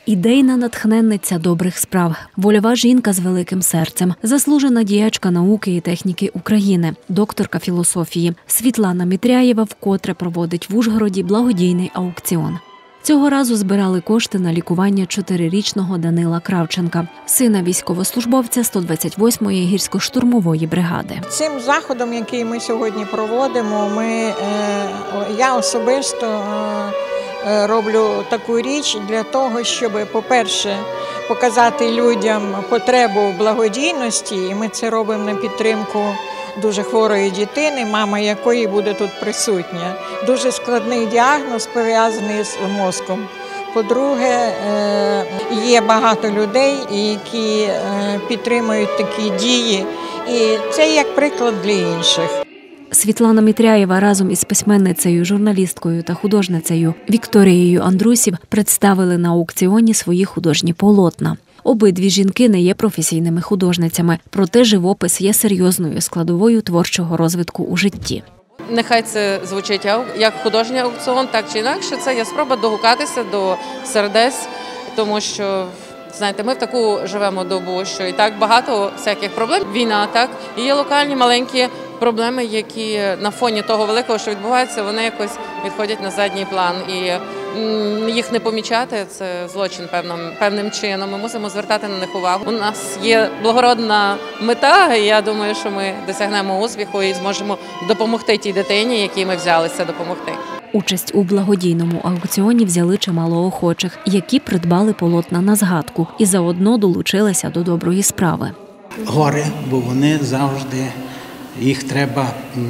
Ідейна натхненниця добрих справ, вольова жінка з великим серцем, заслужена діячка науки і техніки України, докторка філософії Світлана Мітряєва вкотре проводить в Ужгороді благодійний аукціон. Цього разу збирали кошти на лікування 4-річного Данила Кравченка, сина військовослужбовця 128-ї гірсько-штурмової бригади. Цим заходом, який ми сьогодні проводимо, я особисто роблю таку річ для того, щоб, по-перше, показати людям потребу в благодійності, і ми це робимо на підтримку дуже хворої дитини, мама якої буде тут присутня. Дуже складний діагноз, пов'язаний з мозком. По-друге, є багато людей, які підтримують такі дії, і це як приклад для інших. Світлана Мітряєва разом із письменницею, журналісткою та художницею Вікторією Андрусів представили на аукціоні свої художні полотна. Обидві жінки не є професійними художницями, проте живопис є серйозною складовою творчого розвитку у житті. Нехай це звучить як художній аукціон, так чи інакше, це є спроба догукатися до сердець, тому що, знаєте, ми в таку живемо добу, що і так багато всяких проблем. Війна, так, і є локальні маленькі проблеми, які на фоні того великого, що відбувається, вони якось відходять на задній план. І їх не помічати – це злочин певним чином. Ми мусимо звертати на них увагу. У нас є благородна мета, і я думаю, що ми досягнемо успіху і зможемо допомогти тій дитині, якій ми взялися допомогти. Участь у благодійному аукціоні взяли чимало охочих, які придбали полотна на згадку і заодно долучилися до доброї справи. Гори, бо вони завжди, їх треба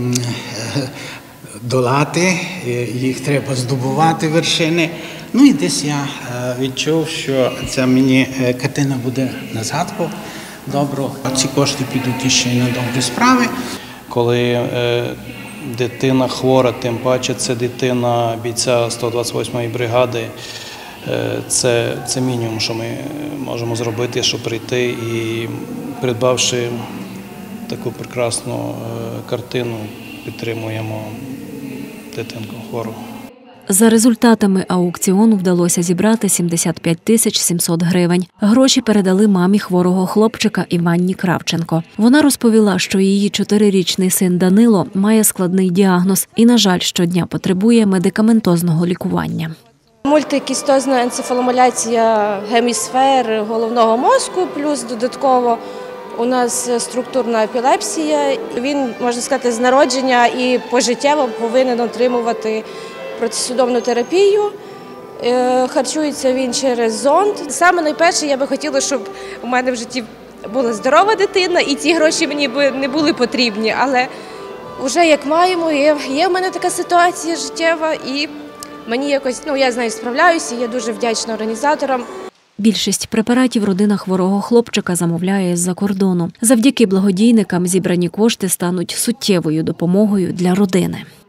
долати, їх треба здобувати вершини. Ну і десь я відчув, що ця мені картина буде на згадку добру. Ці кошти підуть ще й на добрі справи. Коли дитина хвора, тим паче це дитина бійця 128-ї бригади, це мінімум, що ми можемо зробити, щоб прийти і, придбавши таку прекрасну картину, підтримуємо дитинку хвору. За результатами аукціону вдалося зібрати 75 700 гривень. Гроші передали мамі хворого хлопчика Іванні Кравченко. Вона розповіла, що її 4-річний син Данило має складний діагноз і, на жаль, щодня потребує медикаментозного лікування. Мультикістозна енцефаломаляція гемісфер головного мозку, плюс додатково у нас структурна епілепсія. Він, можна сказати, з народження і пожиттєво повинен отримувати протисудомну терапію. Харчується він через зонд. Саме найперше, я би хотіла, щоб у мене в житті була здорова дитина, і ці гроші мені б не були потрібні. Але вже як маємо, є в мене така ситуація життєва, і мені якось, я з нею справляюся, я дуже вдячна організаторам. Більшість препаратів родина хворого хлопчика замовляє з-за кордону. Завдяки благодійникам зібрані кошти стануть суттєвою допомогою для родини.